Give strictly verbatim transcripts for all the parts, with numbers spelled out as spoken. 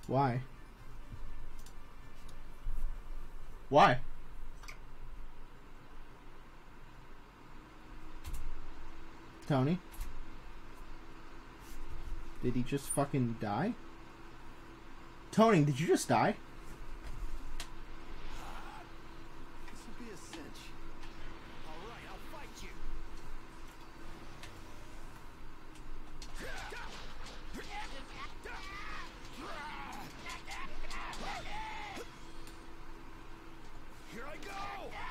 Why? Why? Tony? Did he just fucking die? Tony, did you just die? This will be a cinch. All right, I'll fight you. Here I go.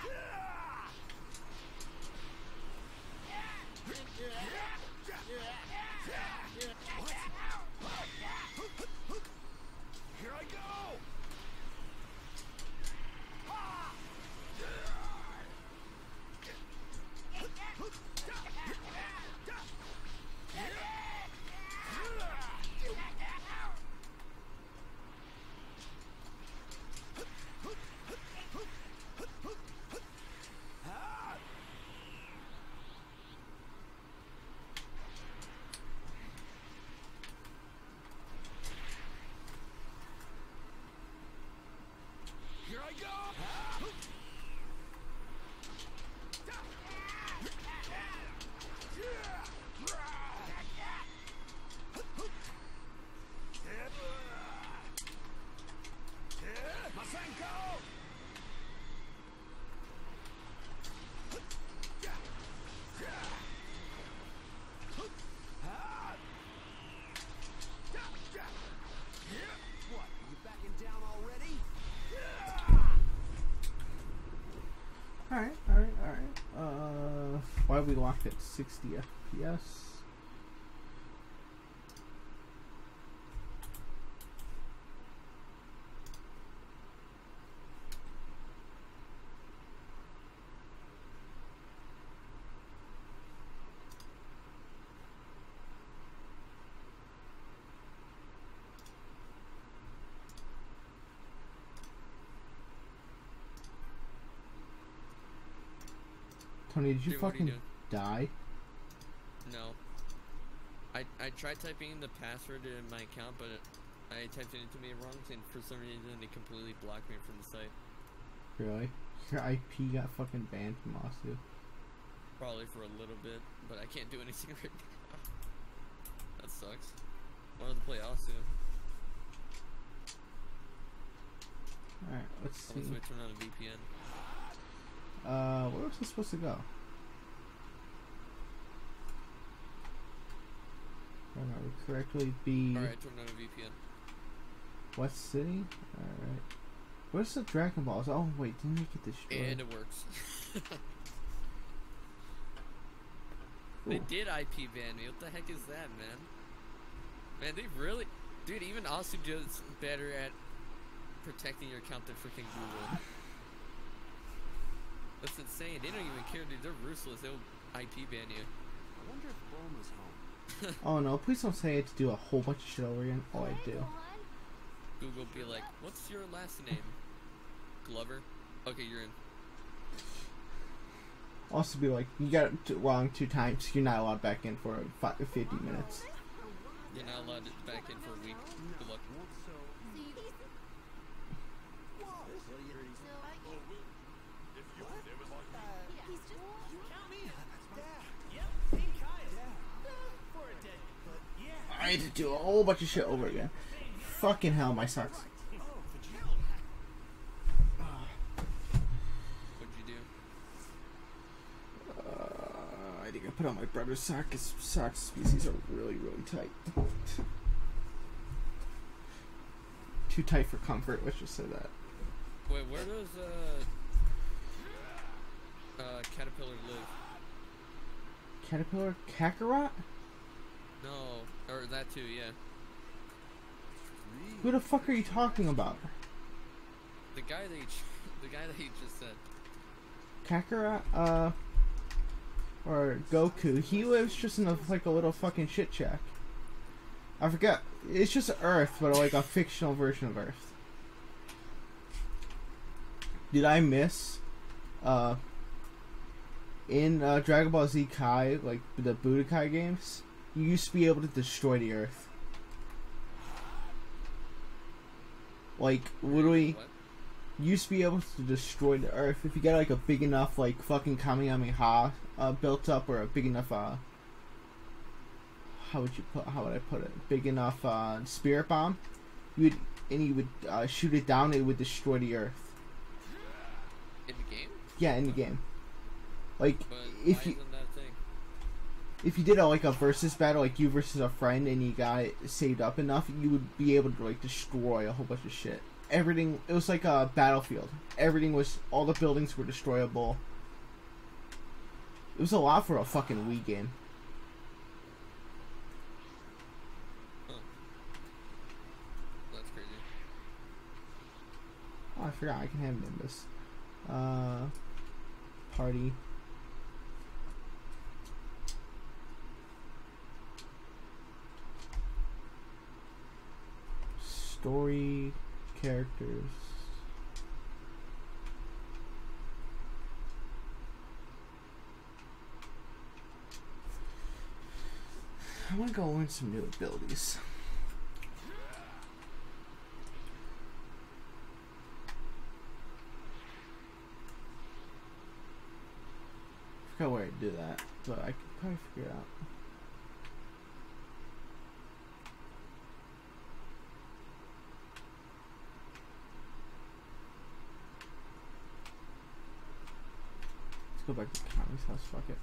What? Here I go. Here I go! Masenko! What? You backing down already? Alright, alright, alright. Uh, why are we locked at sixty F P S? Tony, did you Dude, what are you fucking doing? die? No. I I tried typing in the password in my account, but it, I typed it into me wrong, and for some reason it completely blocked me from the site. Really? Your I P got fucking banned from Osu. Probably for a little bit, but I can't do anything right now. That sucks. I wanted to play Osu. Alright, let's see. Unless we turn on a V P N. Uh, where was I supposed to go? If I remember correctly, be Alright, turn on a V P N. West City? Alright. Where's the Dragon Balls? Oh, wait, didn't they get destroyed? And it works. Cool. They did I P ban me. What the heck is that, man? Man, they really... Dude, even Osu does better at protecting your account than freaking Google. That's insane. They don't even care, dude. They're ruthless. They'll I P ban you. I wonder if Bulma's home. Oh no, please don't say I have to do a whole bunch of shit over again. Oh, I do. Google be like, what's your last name? Glover? Okay, you're in. Also be like, you got it wrong two times. You're not allowed back in for five, fifty minutes. You're not allowed to back in for a week. Good luck. I had to do a whole bunch of shit over again. Fucking hell, my sucks. What'd you do? Uh, I think I put on my brother's sock because sock species are really, really tight. Too tight for comfort, let's just say that. Wait, where does, uh... Uh, Caterpillar live? Caterpillar? Kakarot? No, or that too, yeah. Who the fuck are you talking about? The guy that you, the guy that you just said. Kakarot? Uh... Or Goku. He lives just in a, like a little fucking shit shack. I forgot. It's just Earth, but like a fictional version of Earth. Did I miss? Uh... In uh, Dragon Ball Z Kai, like the Budokai games, you used to be able to destroy the Earth. Like literally, What? you used to be able to destroy the Earth if you get like a big enough like fucking Kamehameha uh, built up, or a big enough uh. How would you put? How would I put it? Big enough uh, spirit bomb. You would and you would uh, shoot it down. It would destroy the Earth. In the game? Yeah, in the game. Like But if why you isn't that a thing? if you did a, like a versus battle, like you versus a friend, and you got it saved up enough, you would be able to like destroy a whole bunch of shit. Everything. It was like a battlefield. Everything was. All the buildings were destroyable. It was a lot for a fucking Wii game. That's crazy. Oh, I forgot I can have Nimbus. Uh, party. Story, characters. I want to go learn some new abilities. I forgot where I do that, but I could probably figure it out. Let's go back to Kami's house, fuck it.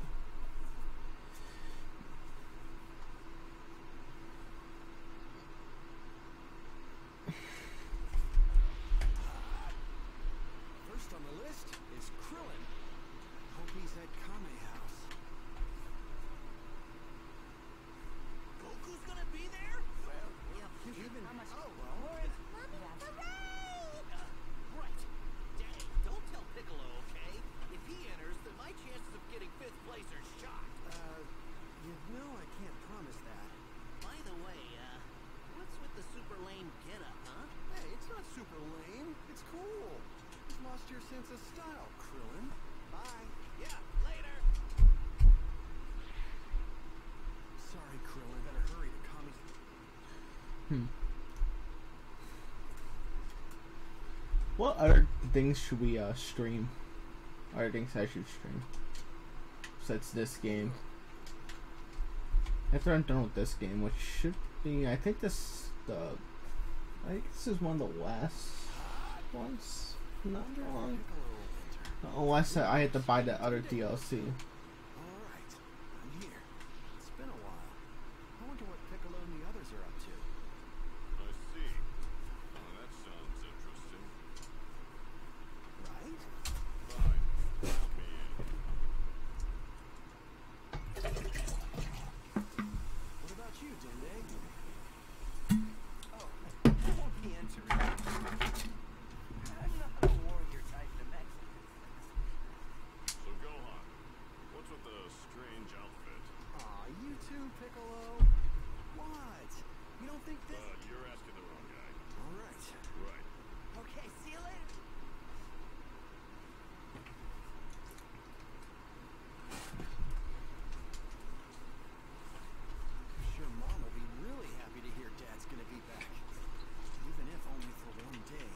First on the list is Krillin. Hope he's at Kame House. Goku's gonna be there? Well, yeah, even. Oh, well. Uh, right. Dang, don't tell Piccolo, okay? If he enters, then my chances of getting fifth place are shot. Uh, you know I can't promise that. By the way, uh, what's with the super lame getup, huh? Hey, it's not super lame. It's cool. You've lost your sense of style, Krillin. Bye. Yeah, later. Sorry, Krillin. Better hurry to Kami. Hmm. What other things should we uh, stream? Other things I should stream. Besides this game. After I'm done with this game, which should be, I think this the, I think this is one of the last ones. Not wrong. Unless I had to buy the other D L C. Alright, I'm here. It's been a while. I wonder what Piccolo and the others are up to. I see. Oh, that sounds interesting. Right? Fine. Count me in. What about you, Dende? Oh, I won't be entering. I'm not a warrior type to Mexican. So Gohan, what's with the strange outfit? Aw, you too, Piccolo. What? You don't think this... Uh, you're asking the wrong guy. Alright. Right. Okay, see you later. I'm sure Mom will be really happy to hear Dad's gonna be back. Even if only for one day.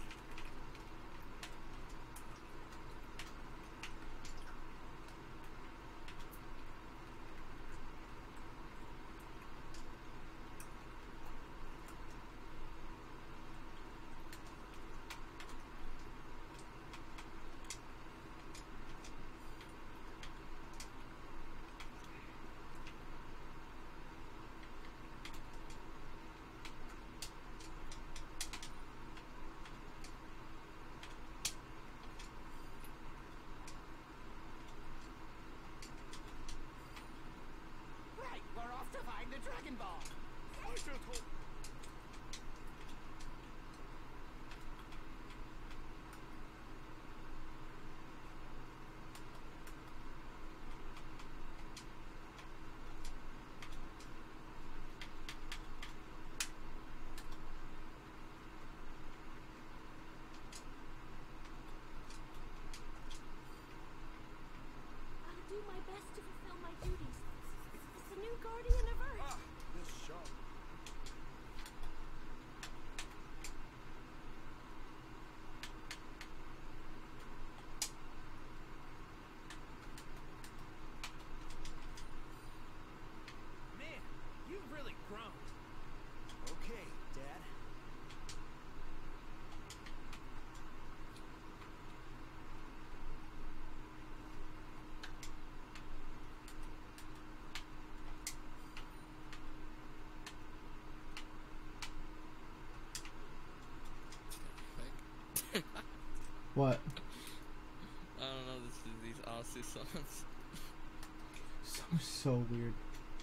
What? I don't know. This is these Aussie songs. So so weird.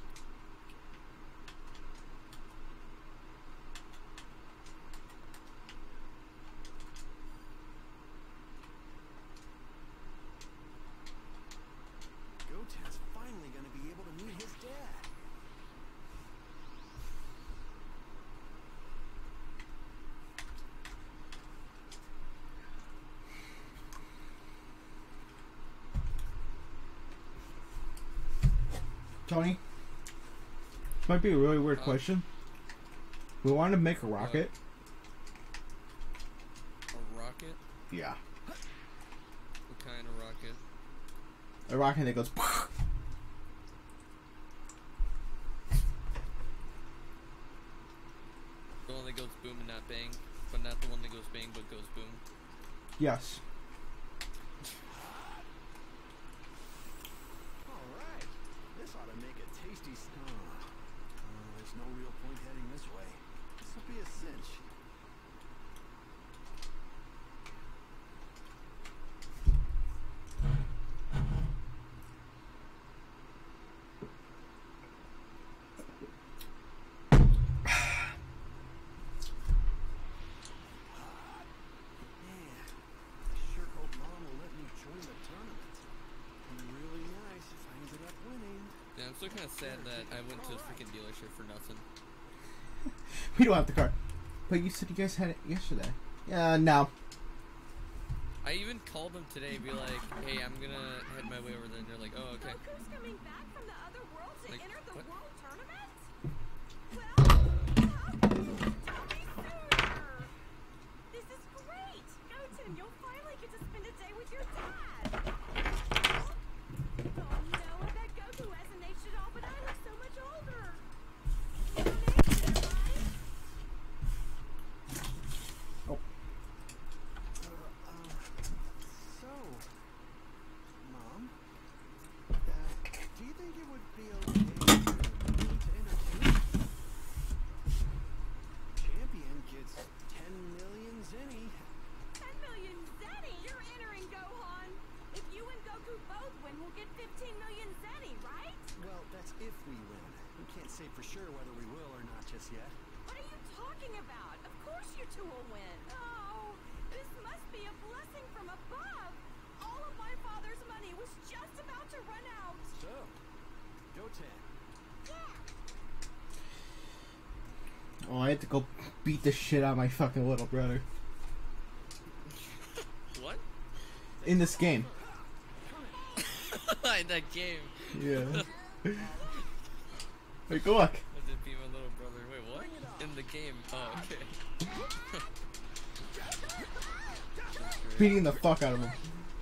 Goten's finally gonna be able to meet his dad. Tony, this might be a really weird Uh, question. We wanted to make a rocket. A rocket? Yeah. What kind of rocket? A rocket that goes. The one that goes boom and not bang, but not the one that goes bang but goes boom. Yes. Alright, this ought to make a tasty snack. Uh, there's no real point heading this way. This will be a cinch. Man, I sure hope Mom will let me join the tournament. It'd be really nice if I ended up winning. Yeah, I'm still kind of sad that I went to a freaking dealership for nothing. We don't have the car. But you said you guys had it yesterday. Yeah, no. I even called them today, be like, hey, I'm gonna head my way over there, and they're like, oh, okay. Goku's coming back from the other world to Like, enter the what? world tournament? Well, how could you tell me sooner? This is great! Goten, you'll finally get to spend a day with your dad! Oh no, I bet Goku hasn't aged at all, but I look so much older! You don't age there, right? Oh. Uh, uh, so, Mom, uh, do you think it would be okay for me to introduce? Champion gets ten million zenny. ten million zenny! You're entering, Gohan! If you and Goku both win, we'll get fifteen million zenny, right? Well, that's if we win. We can't say for sure whether we will or not just yet. What are you talking about? Of course you two will win. Oh, this must be a blessing from above. All of my father's money was just about to run out. So, Goten. Oh, I had to go beat the shit out of my fucking little brother. What? In this game. In that game. Yeah. Hey, go look. I did beat my little brother. Wait, what? In the game. Oh, okay. Beating the fuck out of him.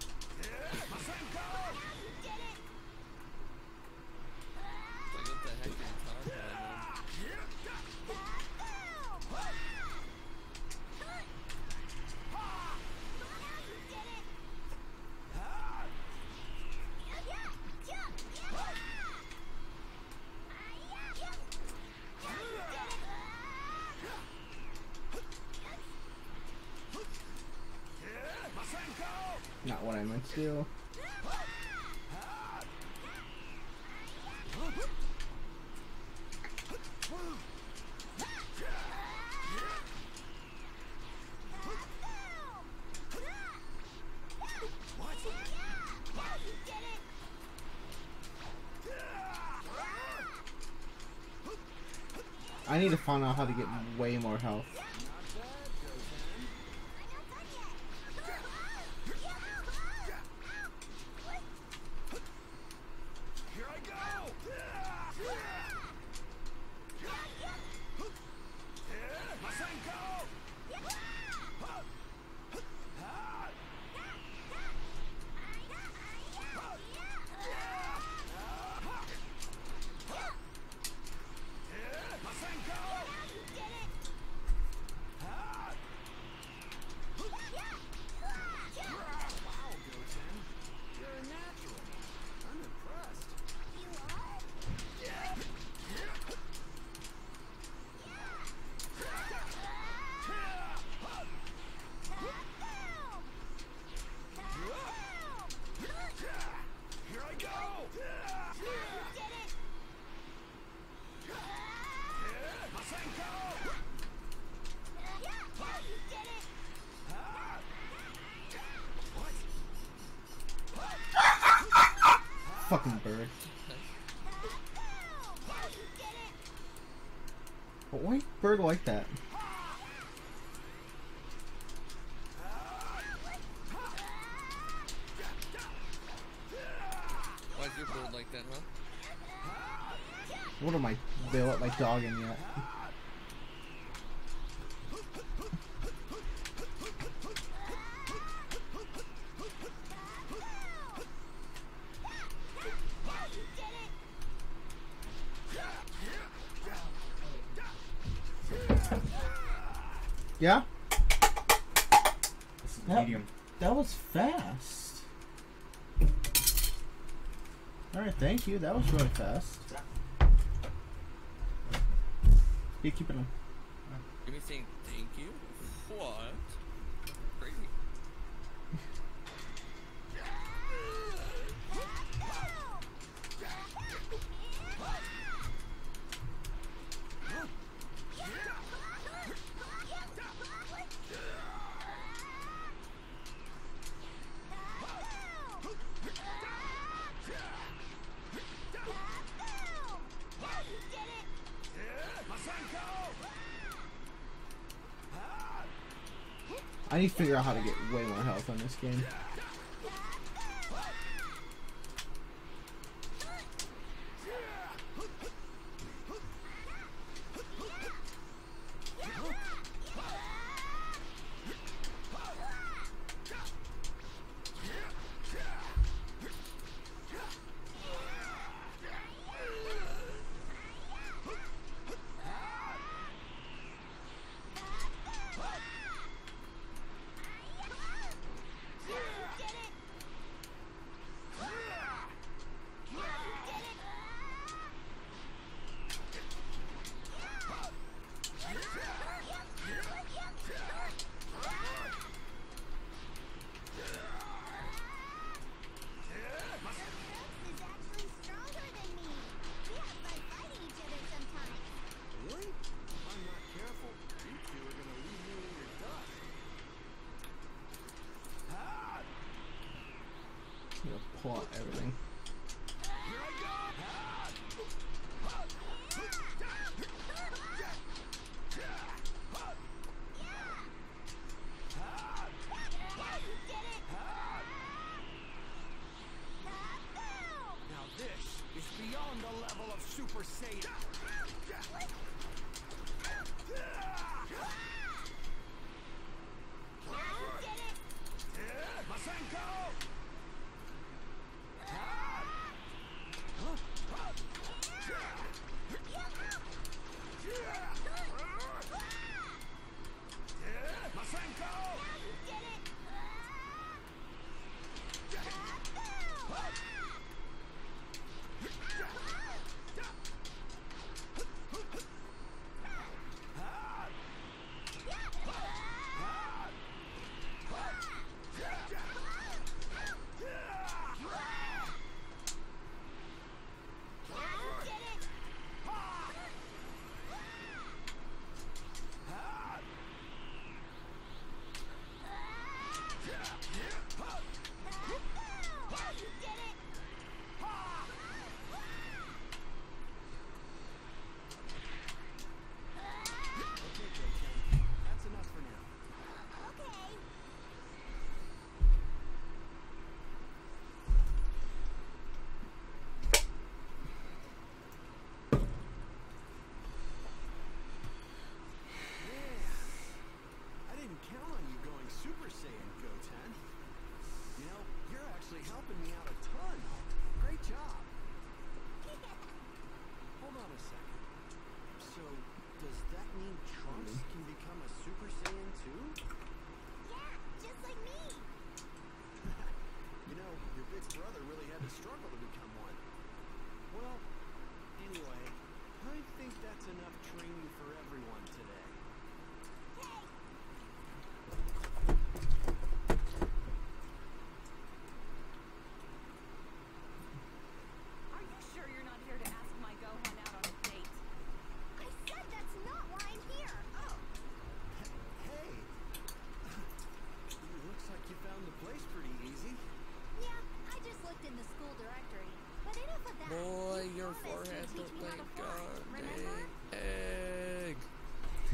Like, what the heck are you talking about, man? Not what I meant to do. I need to find out how to get way more health. Here I go! Masenko! Fucking bird. But why bird like that? Why's your bird like that, huh? What am I? They let my dog in yet? Yeah? This is That- medium. That was fast. Alright, thank you. That was really fast. You keep it on. You mean saying thank you? What? Crazy. I need to figure out how to get way more health on this game. I'm gonna pull out everything. Now this is beyond the level of Super Saiyan. Masenko! Masenko! That's enough for now. Okay. I didn't count on you going Super Saiyan, Goten. You know, you're actually helping me out a ton. Great job. Hold on a second. So, does that mean Trunks can become a Super Saiyan too? Yeah, just like me. You know, your big brother really had to struggle to become one. Well, anyway, I think that's enough training for everyone today. Are you sure you're not here to ask my Gohan out on a date? I said that's not why I'm here. Oh,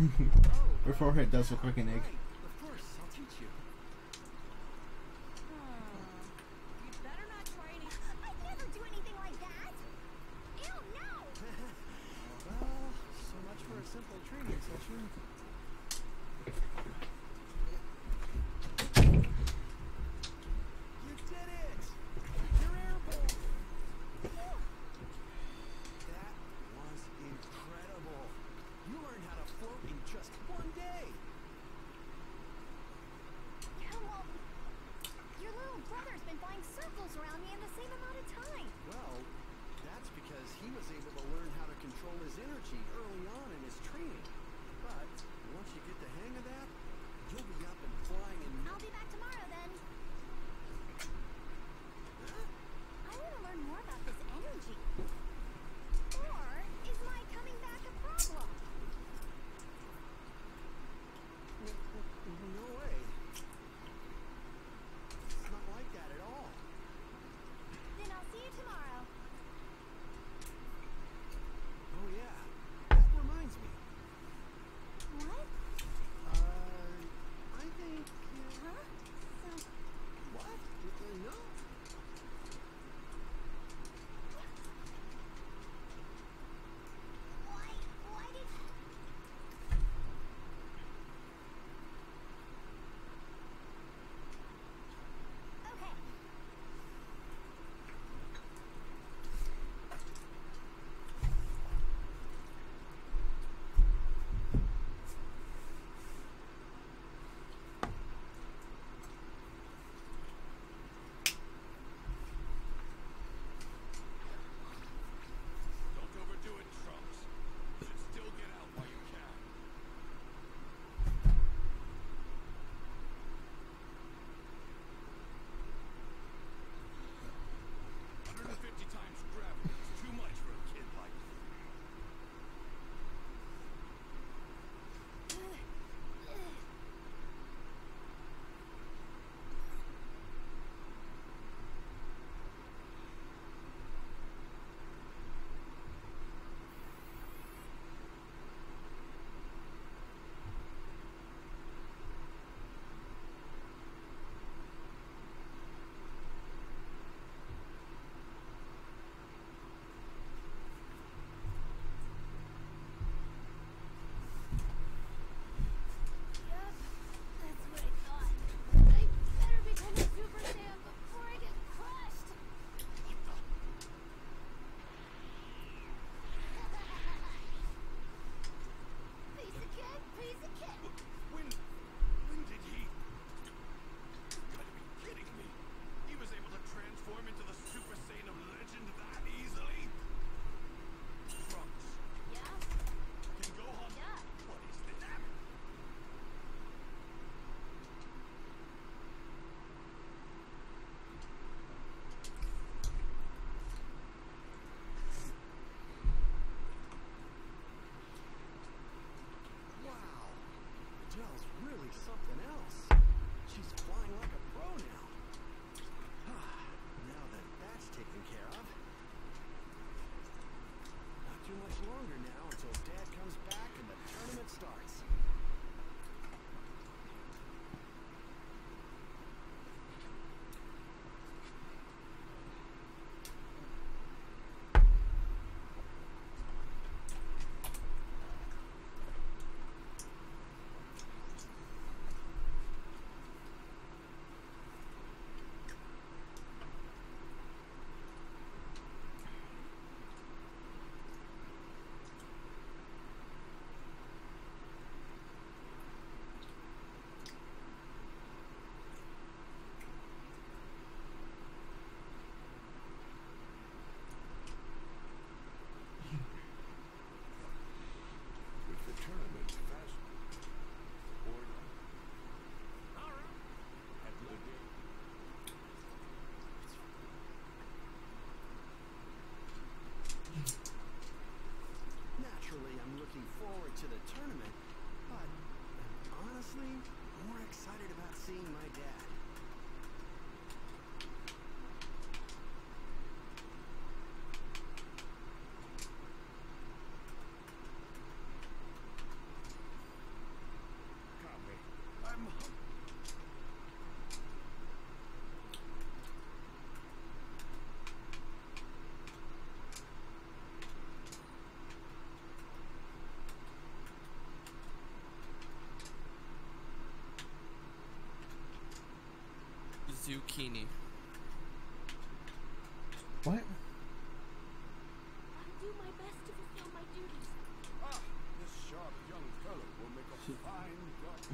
Her forehead does look like an egg. Right. Of course, I'll teach you. You better not try any. I'd never do anything like that. Ew, no. Well, so much for a simple training session. You did it! You're airborne! That was incredible. You learned how to float in just one day. Yeah, well, your little brother's been flying circles around me in the same amount of time. Well, that's because he was able to learn how to control his energy early on in his training. But once you get the hang of that, you'll be up and flying in. I'll be back tomorrow then. Huh? I want to learn more about this energy. Or is my coming back a problem? No way. It's not like that at all. Then I'll see you tomorrow. Oh yeah, that reminds me. What? Uh, I think. Uh, Huh? So, what? Uh, no. why, why did... Okay. Don't overdo it, Trunks. You should still get out while you can. one hundred fifty times gravity is too much for a kid like you. Yup, that's what I thought. I better become a Super Saiyan before I get crushed. Piece of cake, piece of cake. When, when did he? You gotta be kidding me. He was able to transform into the Super Saiyan of legend that easily? Trunks, Yeah, can Gohan... yeah. What is the damage? Wow. Adele's really something else. She's flying like a pro now. Now that that's taken care of. Not too much longer now until Dad comes back and the tournament starts. With the tournament fast or not. At the game. Naturally, I'm looking forward to the tournament, but I'm honestly more excited about seeing my dad. Zucchini. What? I'll do my best to fulfill my duties. Ah, this sharp young fellow will make a fine doctor.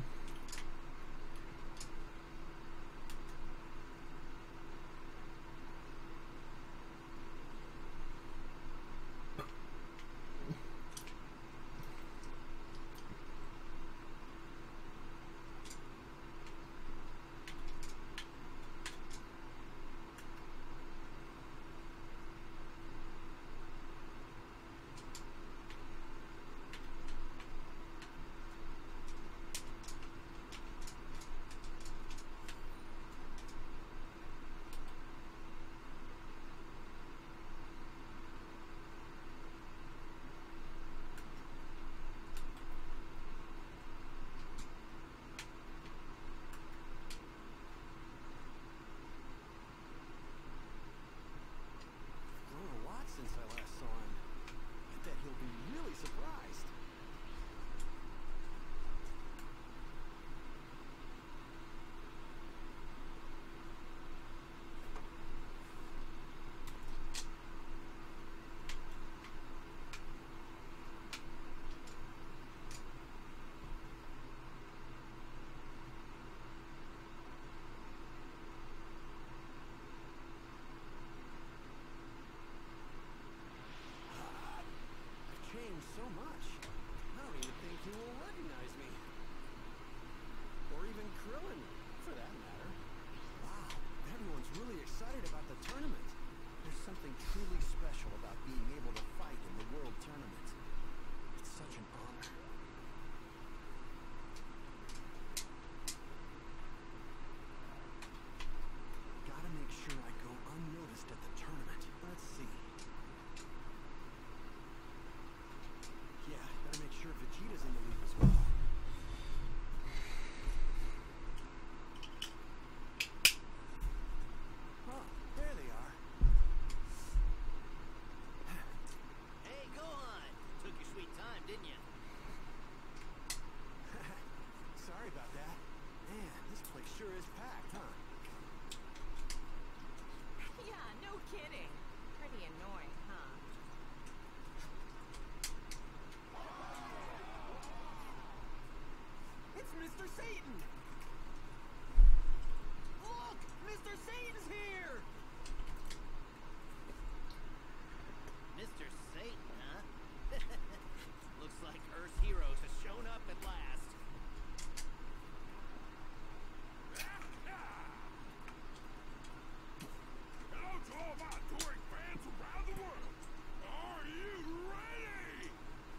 Grown a lot since I last saw him. I bet he'll be really surprised. I've changed so much. I don't even think he will recognize me. Or even Krillin, for that matter. Wow, everyone's really excited about the tournament. There's something truly special about being able to fight in the World Tournament. It's such an honor. Gotta make sure I go unnoticed at the tournament. Let's see. Yeah, gotta make sure Vegeta's in the loop as well. Huh, there they are. Hey, Gohan! Took your sweet time, didn't you? Sorry about that. Man, this place sure is packed, huh? Yeah, no kidding. Pretty annoying, huh? It's Mister Satan! Look! Mister Satan's here! Mister Satan, huh? Looks like Earth's heroes has shown up at last. Hello to all my adoring fans around the world. Are you ready?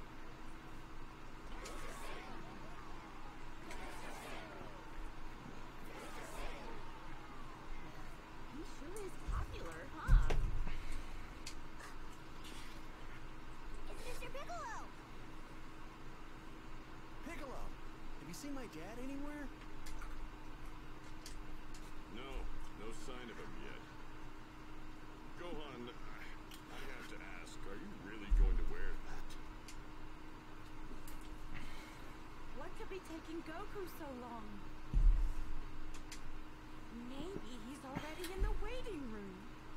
He sure is popular, huh? It's Mister Piccolo! Piccolo! Have you seen my dad anywhere? No, no sign of him yet. Gohan, I, I have to ask, are you really going to wear that? What could be taking Goku so long? Maybe he's already in the waiting room.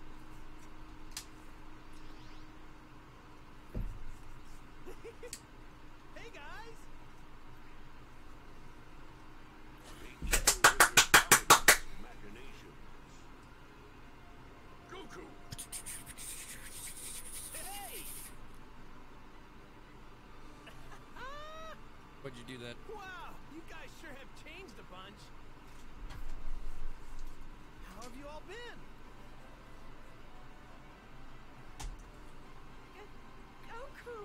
Hey guys! Imaginations. Goku! Hey! Why'd you do that? Wow, you guys sure have changed a bunch. How have you all been? Goku!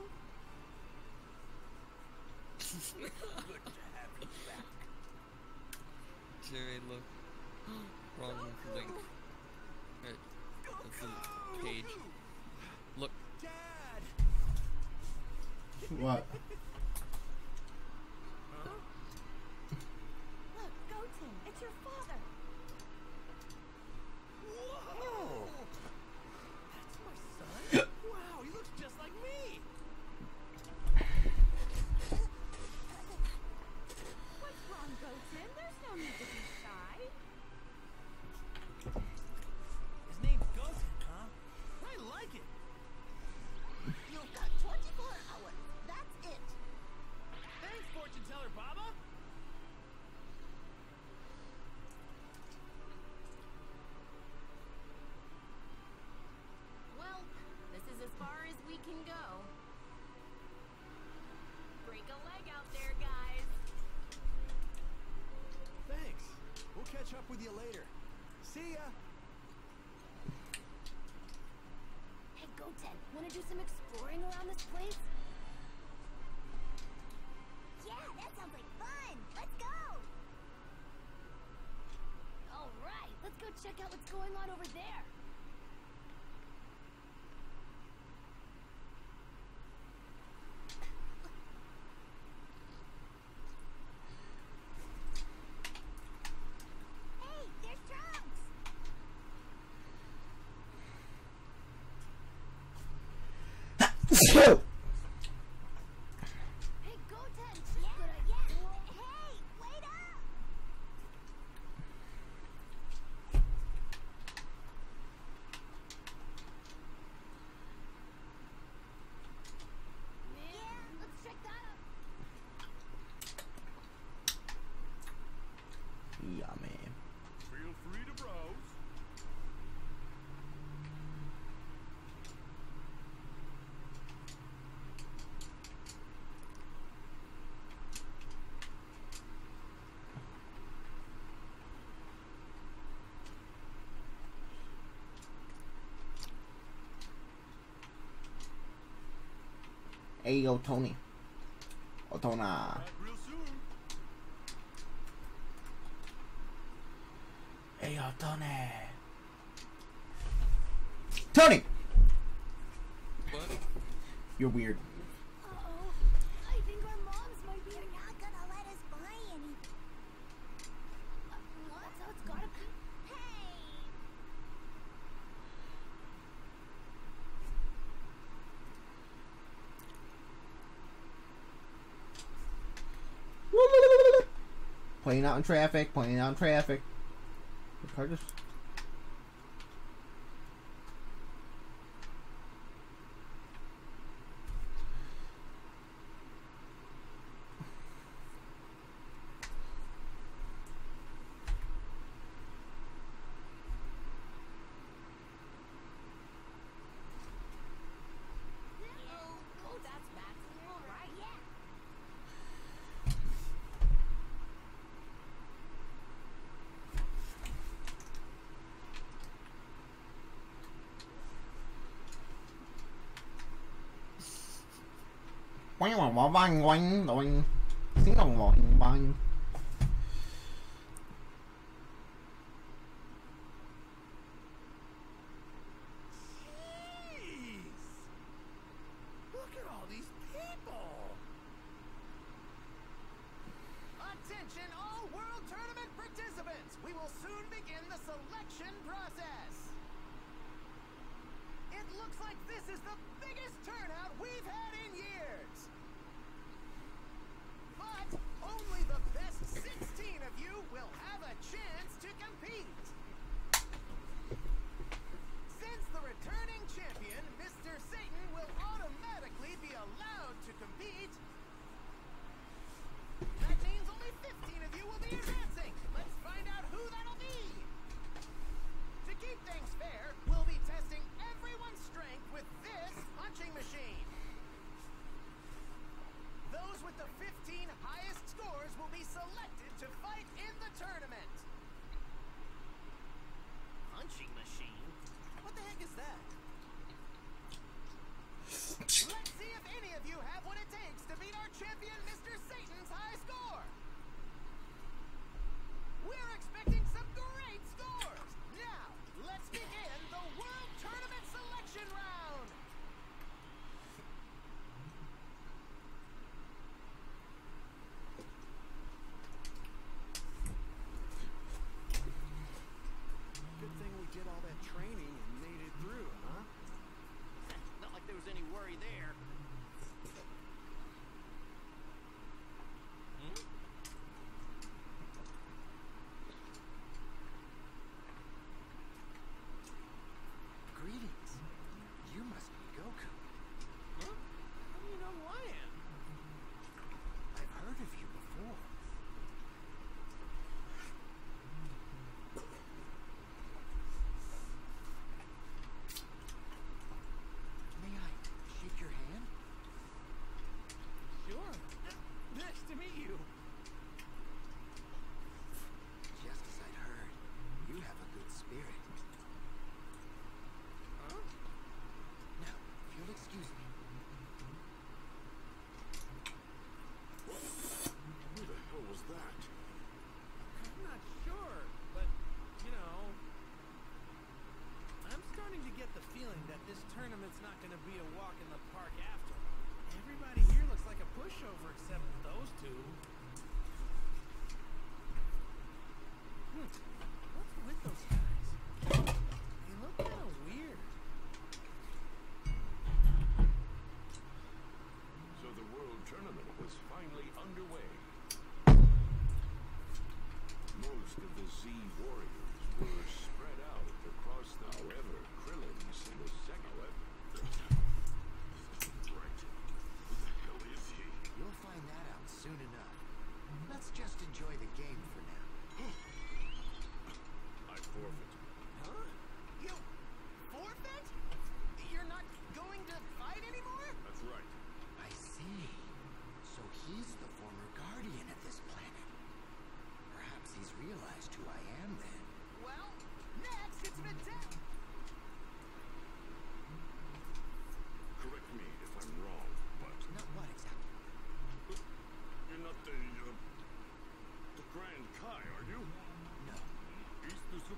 Good to have you back. Jerry, look. Wrong link. Right. That's the page. Look. Dad! What? Look, Goten, it's your father. Whoa! That's my son? Wow, he looks just like me! What's wrong, Goten? There's no need to be shy. catch up with you later. See ya. Hey, Goten, wanna do some exploring around this place? Yeah, that sounds like fun. Let's go. All right, let's go check out what's going on over there. Hey, there's Trunks. Hey, Goten, Yeah, good yeah. idea. Hey, wait up. Man, let's check that out. Yummy. Feel free to browse. Hey yo, Tony. Otona. Back real soon. Hey yo, Tony. Tony! What? You're weird. Uh-oh, I think our moms might be... They're not gonna let us buy any. Uh, what? So it's gotta be... Hey. Playing out in traffic, playing out in traffic. The car just... Oh, that's Max. All right. Yeah. Quanh quanh quanh quanh quanh quanh. Xính quanh quanh quanh. Jeez! Look at all these people! Attention all World Tournament participants! We will soon begin the selection process. It looks like this is the biggest turnout we've had in years. But only the best sixteen of you will have a chance to compete. Since the returning champion, Mister Satan, will automatically be allowed to compete, that means only fifteen of you will be advancing. Let's find out who that'll be. To keep things fair, we'll be testing everyone's strength with this punching machine. Those with the fifteen highest scores will be selected to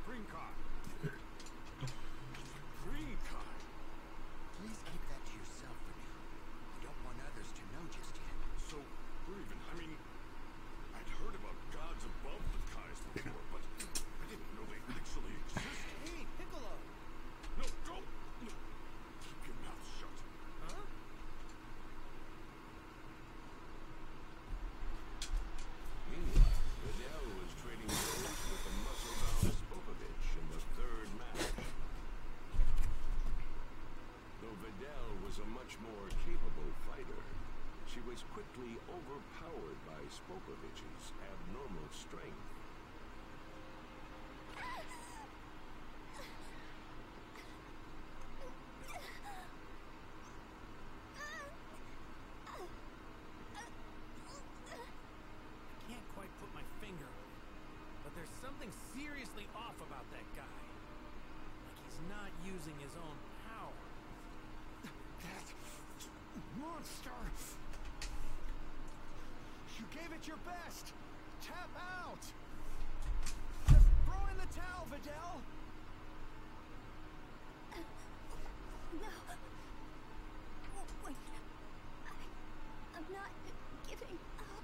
Supreme Kai. Supreme Kai. Please keep that to yourself for now. I don't want others to know just yet. So, Raven, I mean, I'd heard about gods above the Kais before, but I didn't know they actually existed. Hey, Piccolo! No, don't! No. Keep your mouth shut. Huh? Meanwhile, Videl was trading blows with the muscle-bound Spopovich in the third match. Though Videl was a much more capable fighter, she was quickly overpowered by Spopovich's abnormal strength. Can't quite put my finger on it, but there's something seriously off about that guy. Like he's not using his own power. That monster! You gave it your best! Tap out! Just throw in the towel, Videl! No. Wait. I, I'm not giving up.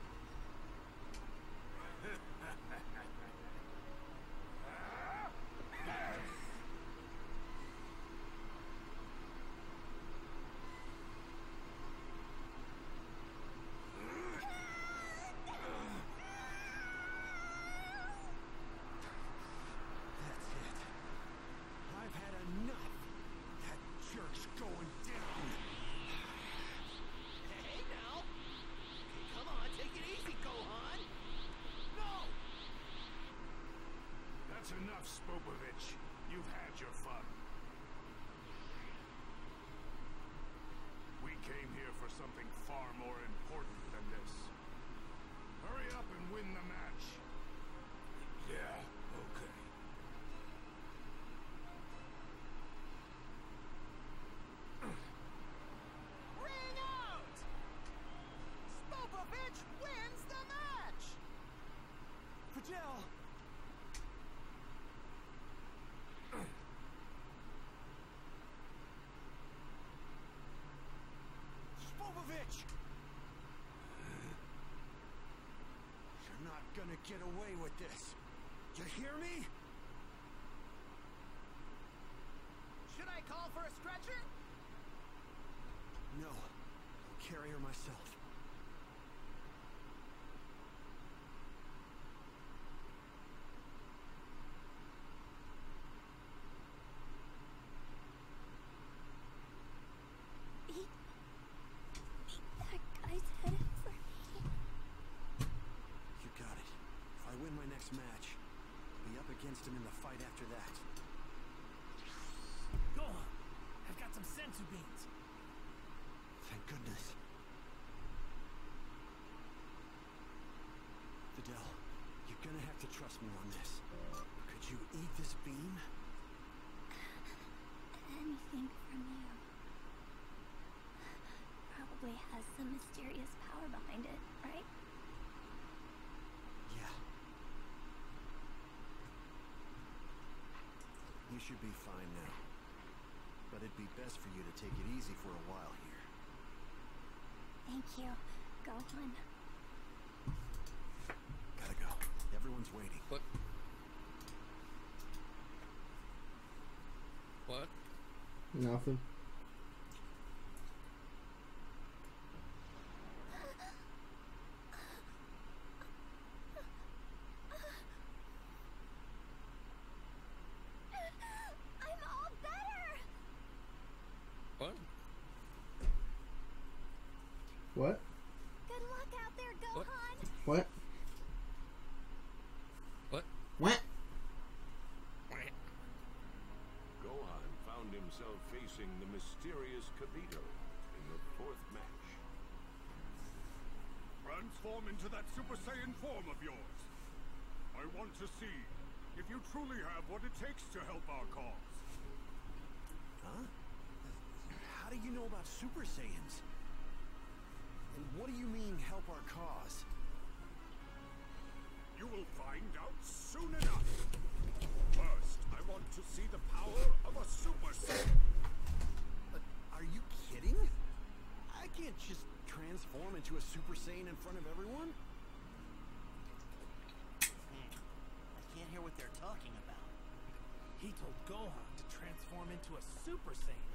That's it. I've had enough. That jerk's going down. Hey now! Come on, take it easy, Gohan! No! That's enough, Spopovich. You've had your fun. We came here for something far more important than this. Hurry up and win the match. Yeah, okay. Ring out! Spopovich wins the match! Videl! Spopovich! You're not gonna get away with this. You hear me? Should I call for a stretcher? No. I'll carry her myself. Beat. Beat that guy's head for me. You got it. If I win my next match, I'll be up against him in the fight after that. Go on. I've got some sensu beans. Thank goodness. Videl, you're gonna have to trust me on this. Could you eat this bean? Anything from you. Probably has some mysterious power behind it, right? Yeah. You should be fine now. But it'd be best for you to take it easy for a while here. Thank you. Go on. Gotta go. Everyone's waiting. What? What? Nothing. I'm all better! What? What? Good luck out there, What? Gohan! What? What? What? Gohan found himself facing the mysterious Kibito in the fourth match. Transform into that Super Saiyan form of yours. I want to see if you truly have what it takes to help our cause. Huh? How do you know about Super Saiyans? And what do you mean, help our cause? You will find out soon enough. First, Saiyan in front of everyone? Hmm. I can't hear what they're talking about. He told Gohan to transform into a Super Saiyan.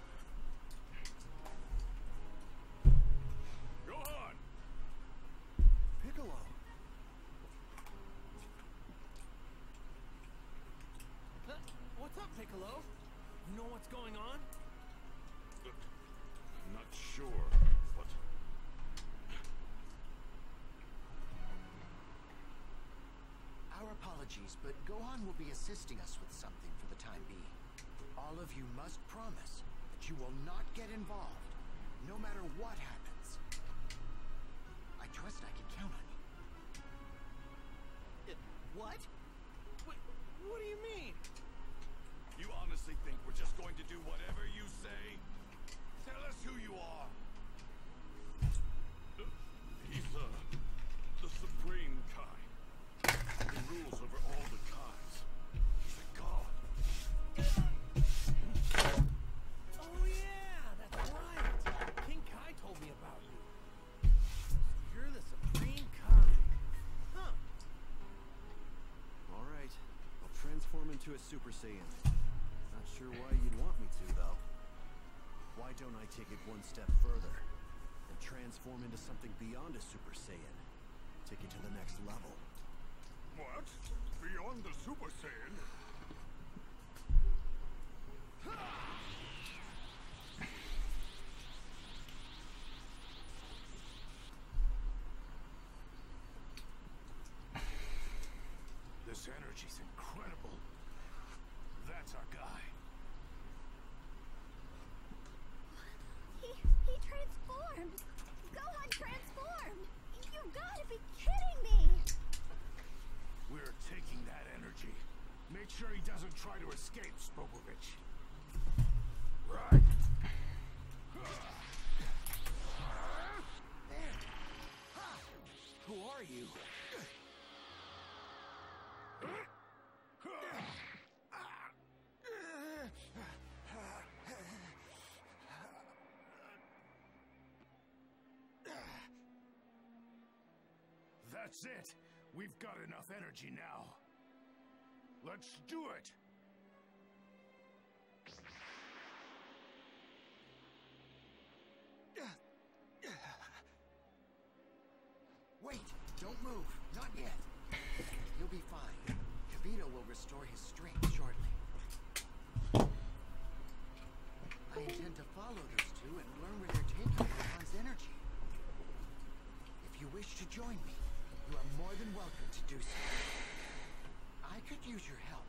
Gohan! Piccolo. Huh? What's up, Piccolo? You know what's going on? I'm not sure, but... Our apologies, but Gohan will be assisting us with something for the time being. All of you must promise that you will not get involved, no matter what happens. I trust I can count on you. Uh, what? What, what do you mean? You honestly think we're just going to do whatever you say? Tell us who you are. Uh, he's, uh, the Supreme Kai. He rules over all the Kais. He's a god. Oh yeah, that's right. King Kai told me about you. So you're the Supreme Kai. Huh. Alright, I'll transform into a Super Saiyan. Not sure why you'd want me to, though. Why don't I take it one step further and transform into something beyond a Super Saiyan? Take it to the next level. What? Beyond the Super Saiyan? This energy's incredible. That's our guy. He, he transformed! Gohan transformed! You gotta be kidding me! We're taking that energy. Make sure he doesn't try to escape, Spopovich. Right. Who are you? That's it. We've got enough energy now. Let's do it. Wait, don't move. Not yet. You'll be fine. Kibito will restore his strength shortly. I intend to follow those two and learn where they're taking Gohan's energy. If you wish to join me, you are more than welcome to do so. I could use your help.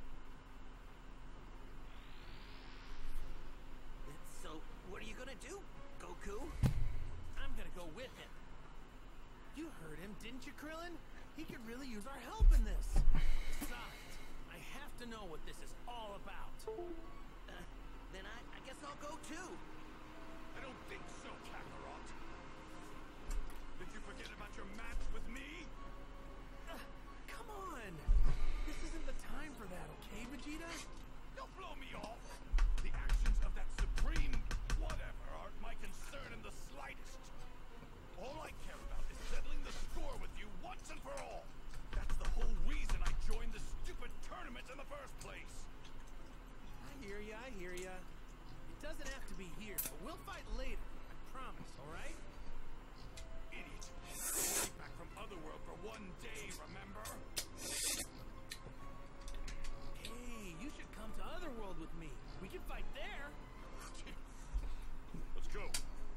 So, what are you gonna do, Goku? I'm gonna go with him. You heard him, didn't you, Krillin? He could really use our help in this. Besides, I have to know what this is all about. Uh, then I, I guess I'll go too. I don't think so, Kakarot. Did you forget about your match with me? Uh, come on! This isn't the time for that, okay, Vegeta? Don't blow me off. The actions of that supreme whatever aren't my concern in the slightest. All I care about is settling the score with you once and for all. That's the whole reason I joined the stupid tournament in the first place. I hear ya, I hear ya. It doesn't have to be here, but we'll fight later. I promise, alright? Idiot. Only back from Otherworld for one day, remember? Hey, you should come to Otherworld with me. We can fight there. Let's go.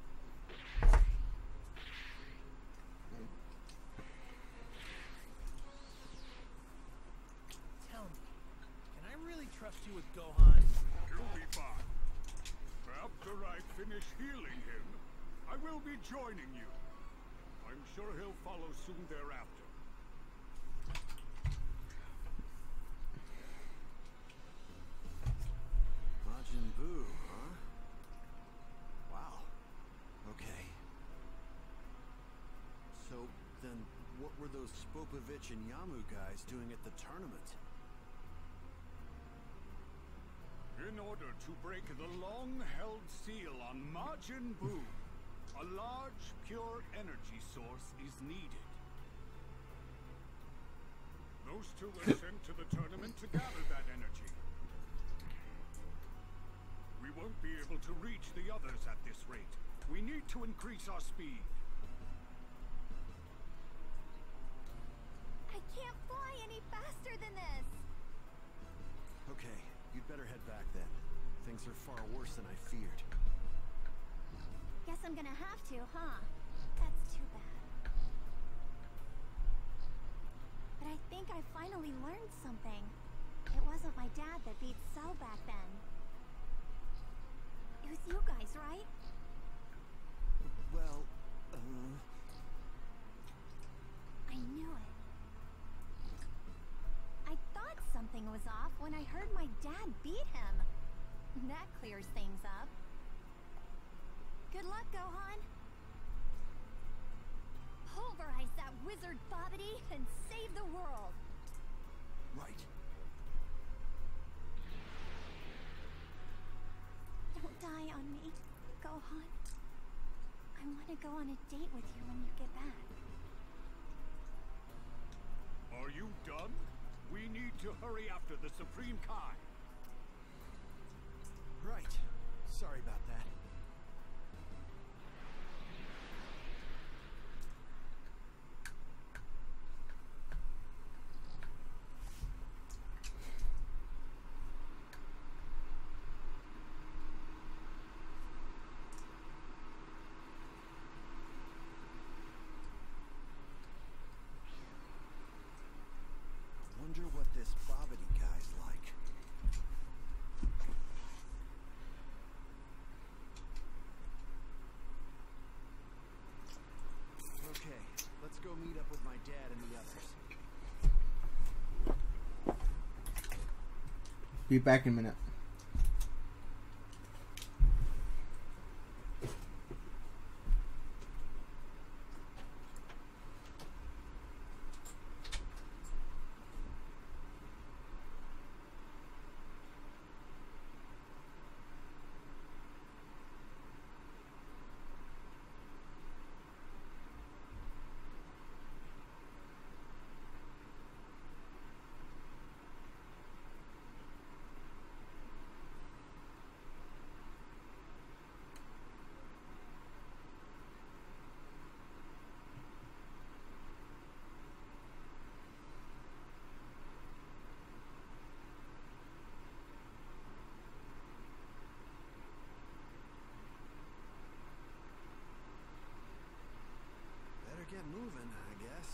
Tell me, can I really trust you with Gohan? You'll be fine. After I finish healing him, I will be joining you. I'm sure he'll follow soon thereafter. Majin Buu, huh? Wow. Okay. So, then, what were those Spopovich and Yamu guys doing at the tournament? In order to break the long-held seal on Majin Buu, A large, pure energy source is needed. Those two were sent to the tournament to gather that energy. We won't be able to reach the others at this rate. We need to increase our speed. I can't fly any faster than this. Okay, you'd better head back then. Things are far worse than I feared. Guess I'm gonna have to, huh? That's too bad. But I think I finally learned something. It wasn't my dad that beat Cell back then. It was you guys, right? Well, uh... I knew it. I thought something was off when I heard my dad beat him. That clears things up. Good luck, Gohan. Pulverize that wizard Bobbity and save the world. Right. Don't die on me, Gohan. I want to go on a date with you when you get back. Are you done? We need to hurry after the Supreme Kai. Right. Sorry about that. Wonder what this Bobbity guy's like. Okay, let's go meet up with my dad and the others. Be back in a minute. Better get moving, I guess.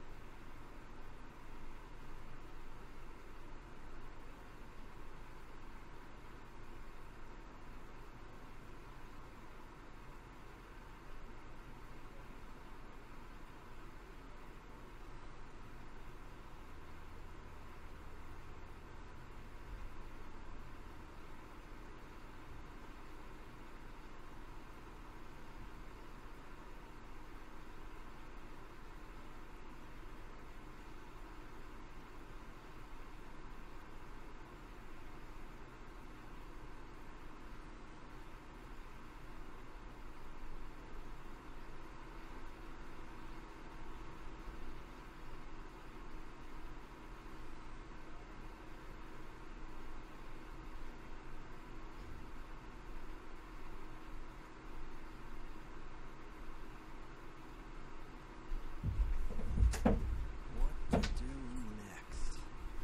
What to do next?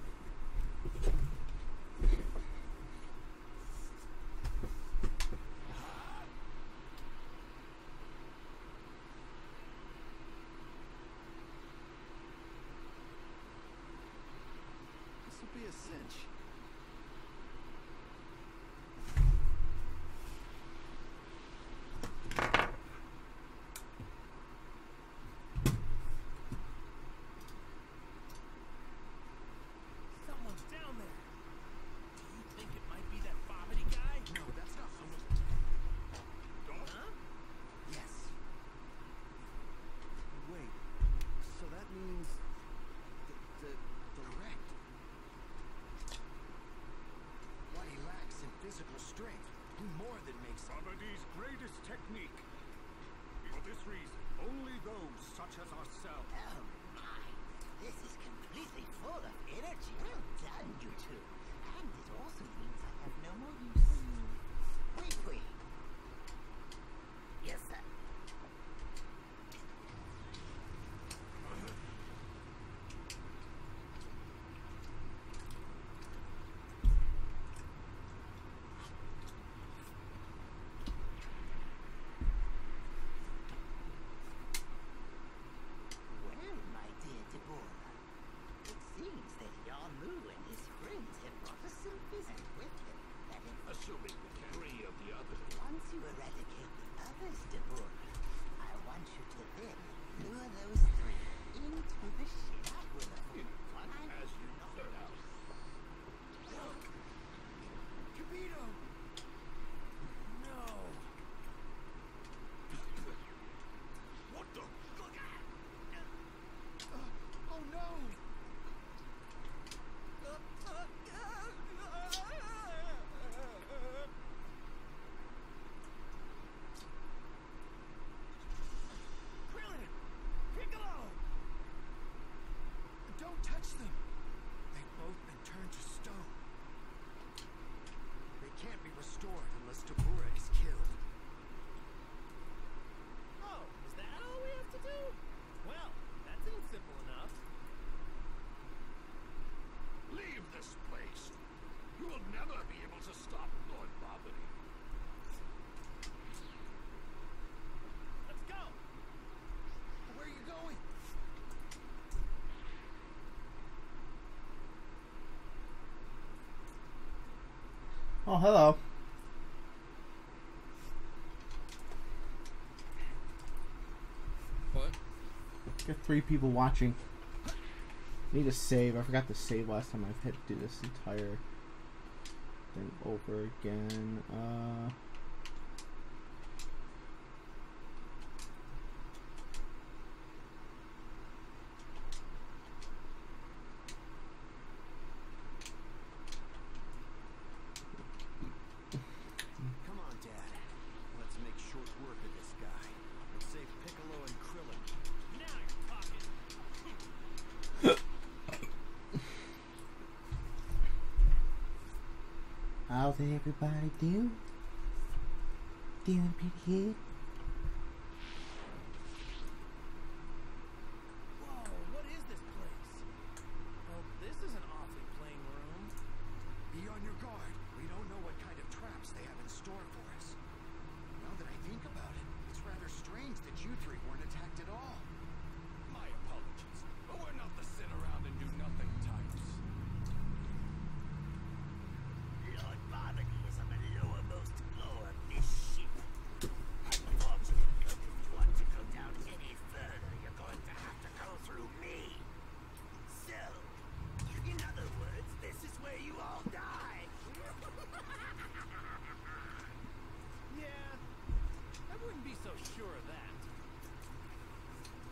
This will be a cinch. Someone's down there. Do you think it might be that Bobbity guy? No, that's not someone. Huh? Yes. Wait. So that means the the direct. What he lacks in physical strength, he more than makes up. Bobbitty's greatest technique. For this reason, only those such as ourselves. Oh my, this is completely full of energy. Well done, you two. And it also means I have no more use for you. Wait, wait. Yes, sir. Well, my dear Deborah, it seems that Yamu and his friends have brought us some visit with them. That is, Assuming the three of the others. once you eradicate the others, Deborah, I want you to then lure those three into the ship. That will avoid one As you set out. Kibito! No! What the? Oh no! Krillin! Piccolo! Don't touch them! They've both been turned to stone. They can't be restored unless Tabura is killed. Oh, is that all we have to do? Well, that seems simple enough. Leave this place. You will never be able to stop Lord Bobby. Let's go! Where are you going? Oh, hello. What? Got three people watching. Need to save. I forgot to save last time. I've had to do this entire thing over again. Uh. Come on, Dad. Let's make short work of this guy. And save Piccolo and Krillin. Now you're talking! How's everybody doing? Doing pretty good. Whoa, what is this place? Well, this is an awfully plain room. Be on your guard. We don't know what kind of traps they have in store for us. Now that I think about it, it's rather strange that you three weren't attacked at all. My apologies, but we're not the sit around and do nothing types. Lord Bobby is on the lowermost floor of this ship. Unfortunately, if you want to go down any further, you're going to have to go through me. So, in other words, this is where you all die. Yeah, I wouldn't be so sure of that.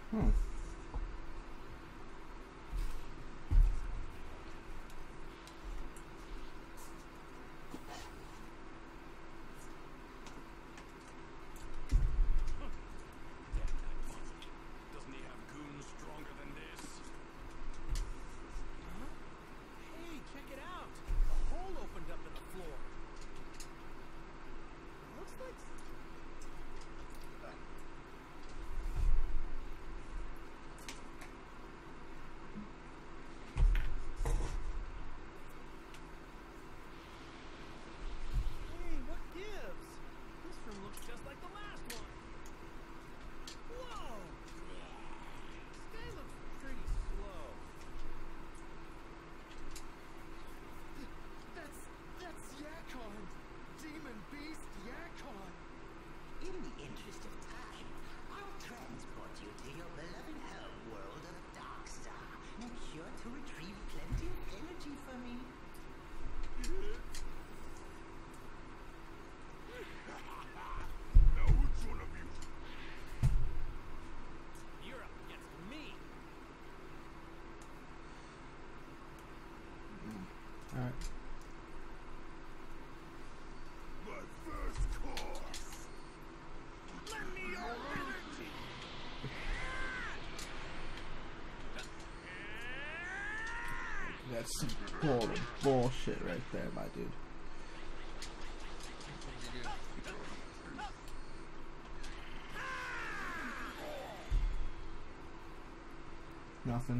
Hmm. Doesn't he have goons stronger than this? Huh? Hey, check it out! A hole opened up in the floor. Looks like. Hey, what gives? This room looks just like the last one. Whoa! This guy looks pretty slow. That's that's Yakon, demon beast Yakon. In the interest of time, I'll transport you to your beloved home world of Darkstar. Make sure to retrieve plenty of energy for me. Now which one of you? You're up against me. Alright. My first course. Lend me your energy. That's some total bullshit right there, my dude. What did you do? Nothing.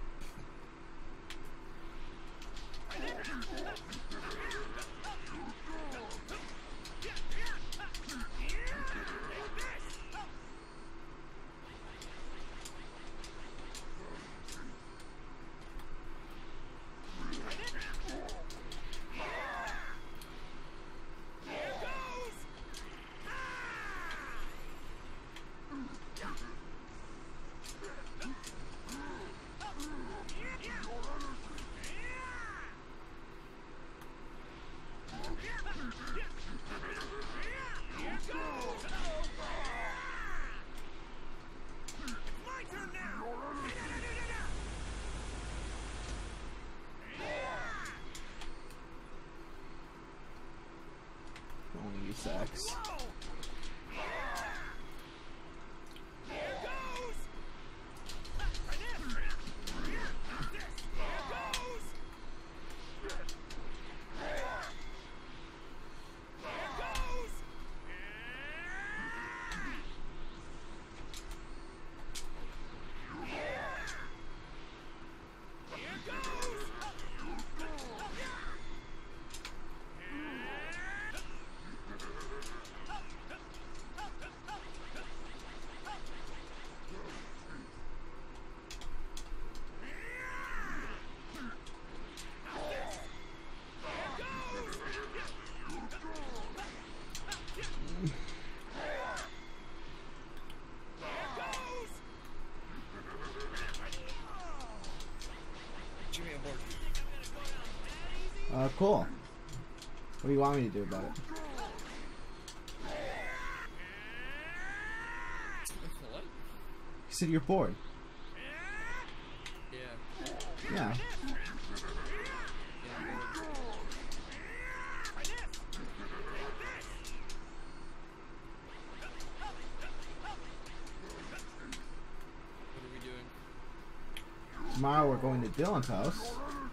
Only use sex. Jimmy aboard. Uh, cool. What do you want me to do about it? What? You said you're bored. Yeah. Yeah. Yeah, I'm bored. What are we doing? Tomorrow we're going to Dylan's house.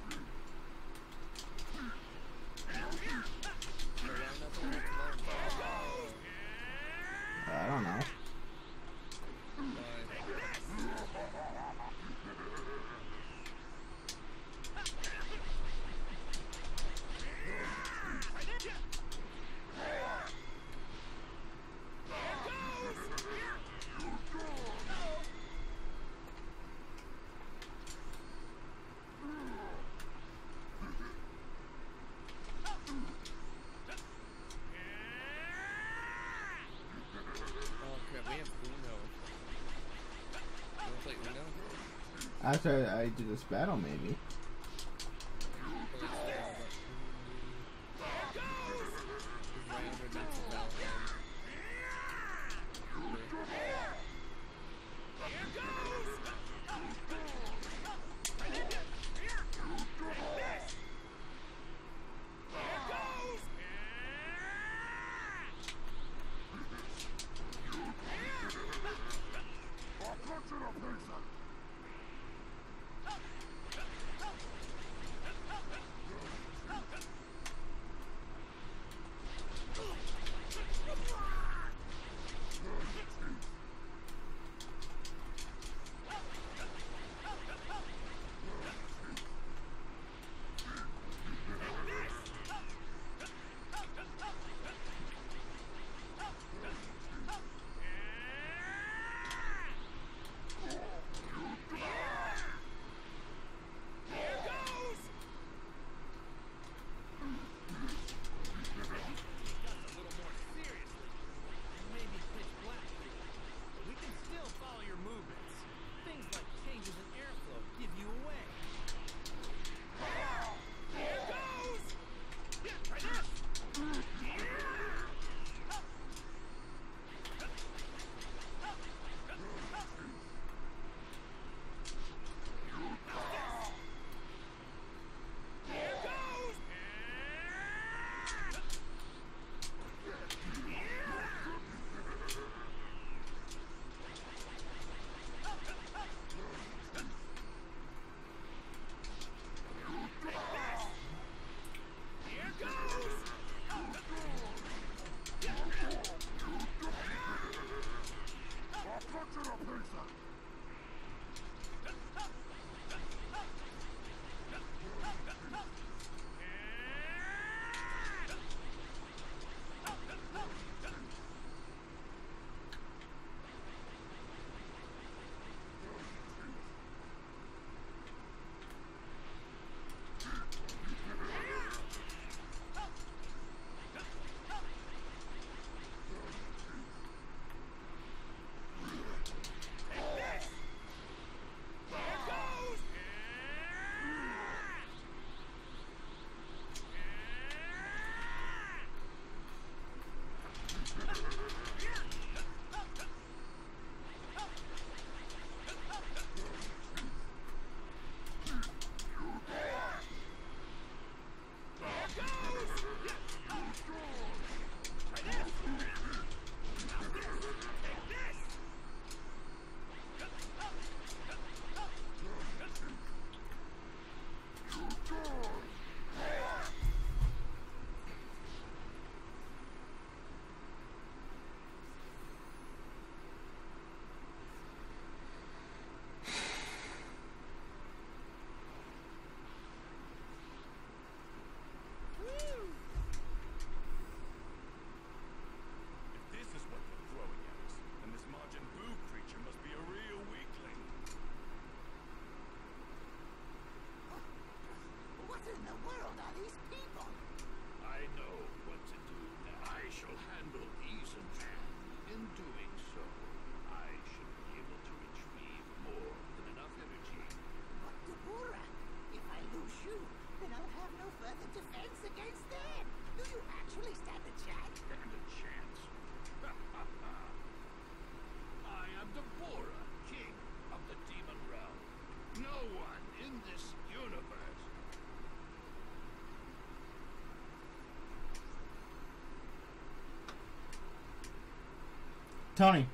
Are we on nothing tomorrow? I don't know. Oh crap, we have Uno. You wanna play Uno? After I do this battle, maybe. Or let's do all that. Is right under mental health. Okay. Tony.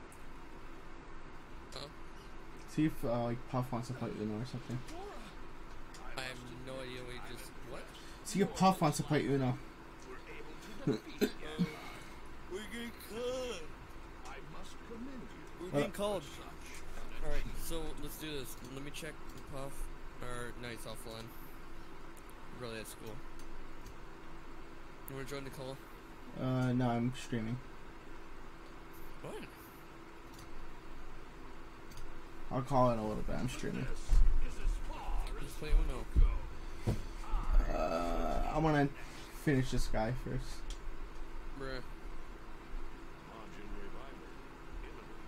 Huh? See if uh, like Puff wants to fight Uno or something. I have no idea what you just what? See if Puff wants to fight Uno. We get called. I must commend you. We're getting called. Alright, so let's do this. Let me check the Puff. Or no, he's offline. Really at school. You wanna join the call? Uh, no, I'm streaming. What? I'll call it in a little bit. I'm streaming. Just play Uno. Uh, I want to finish this guy first. Bruh. Margin revival. Imminent.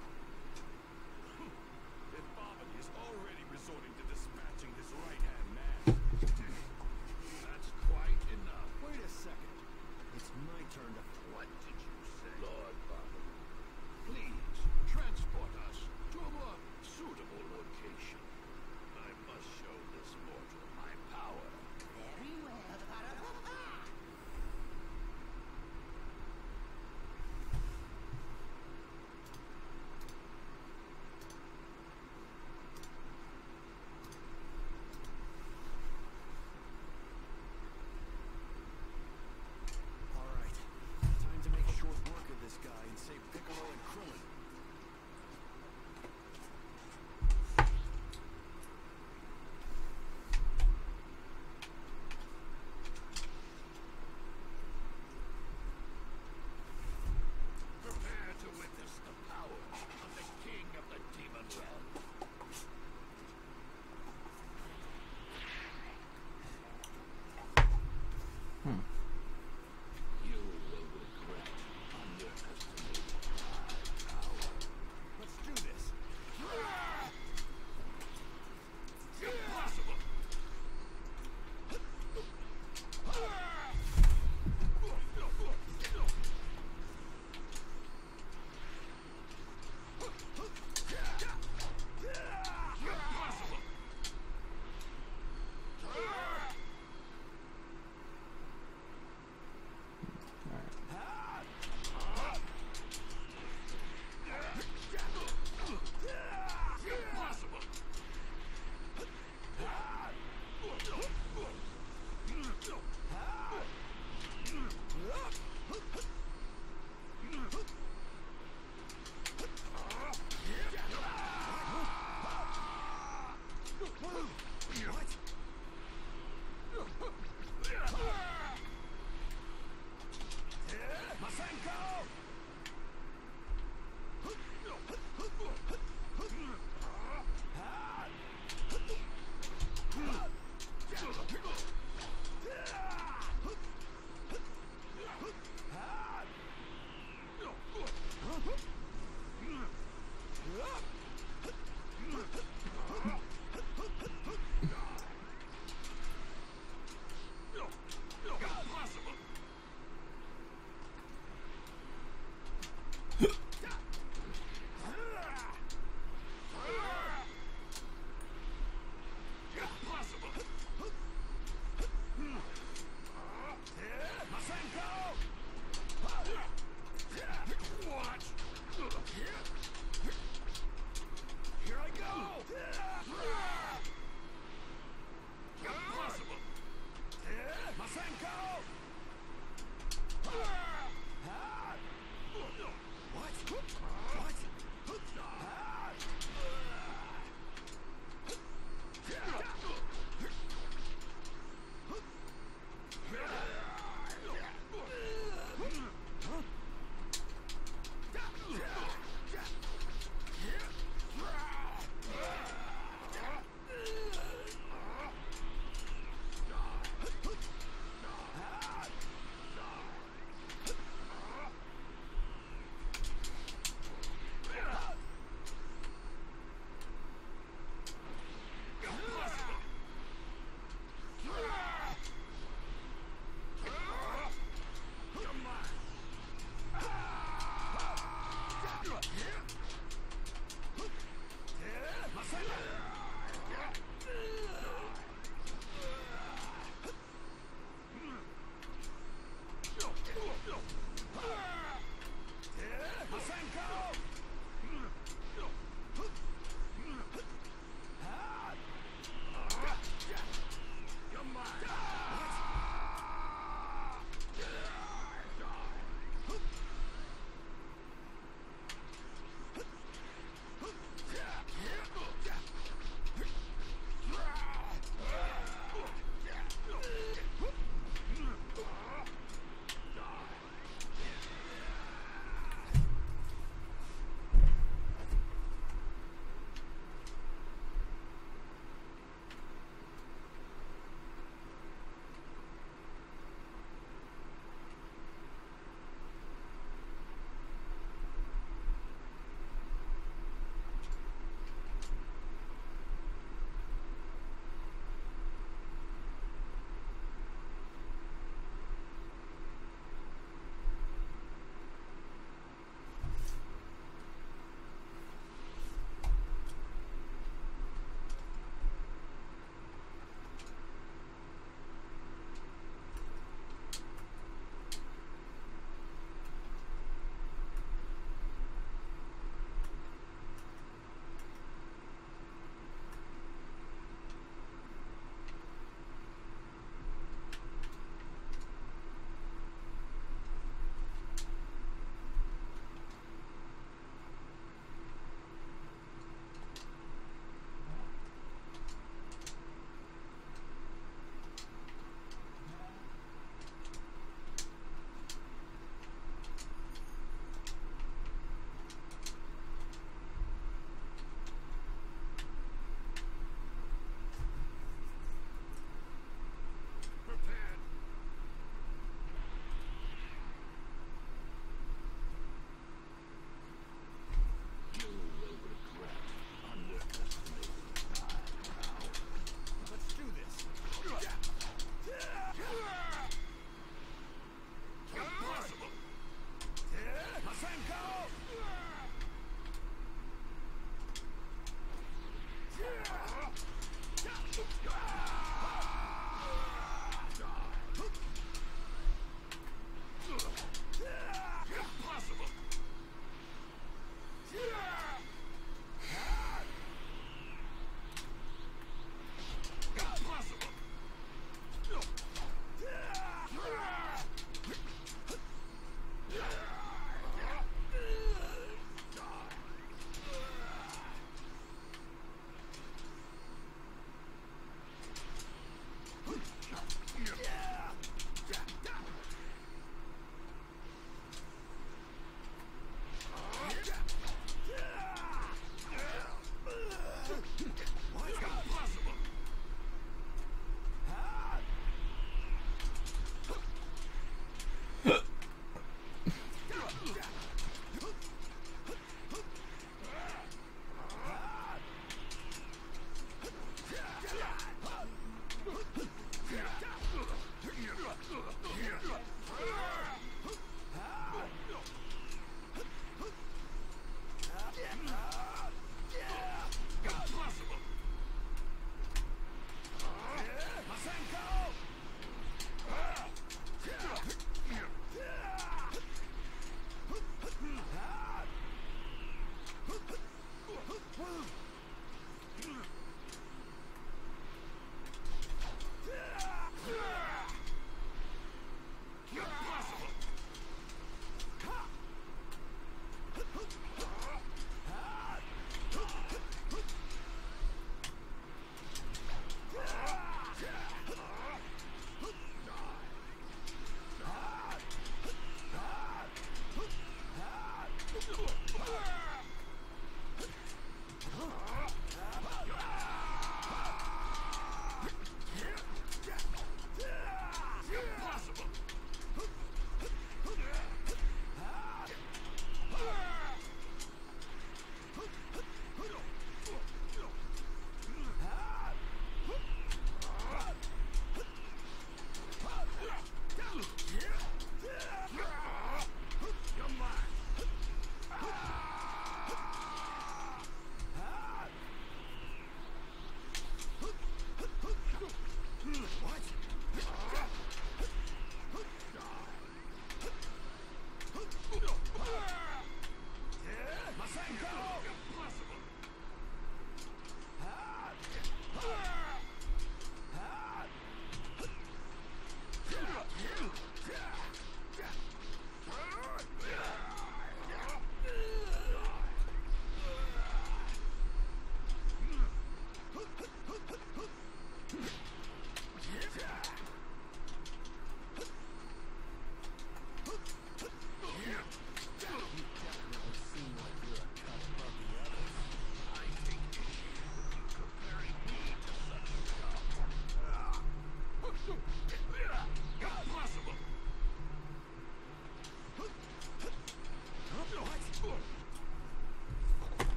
If Bobbin is already resorting to dispatching his right-hand man, that's quite enough. Wait a second. It's my turn to... What did you say? Lord Bobbin, please transport us to a more suitable location. I must show this mortal my power. Very well.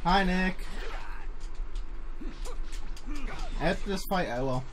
Hi, Nick. After this fight, I will.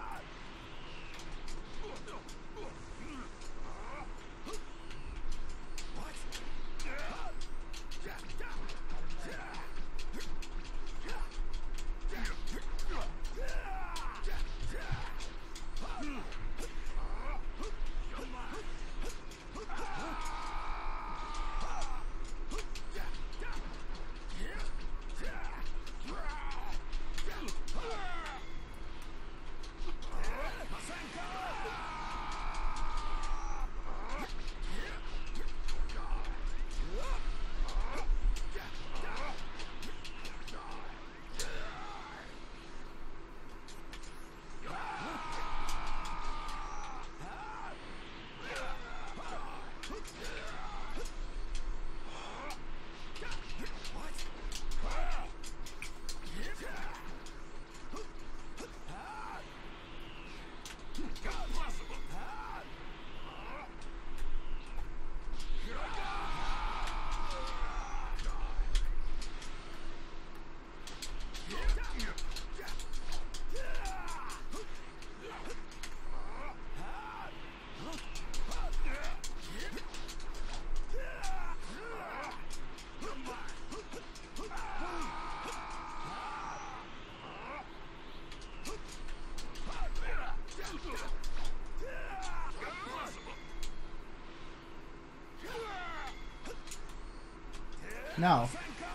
No.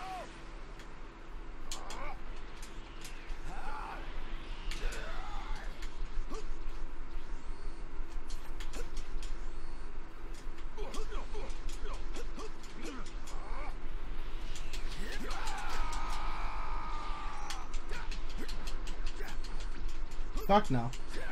Fuck no.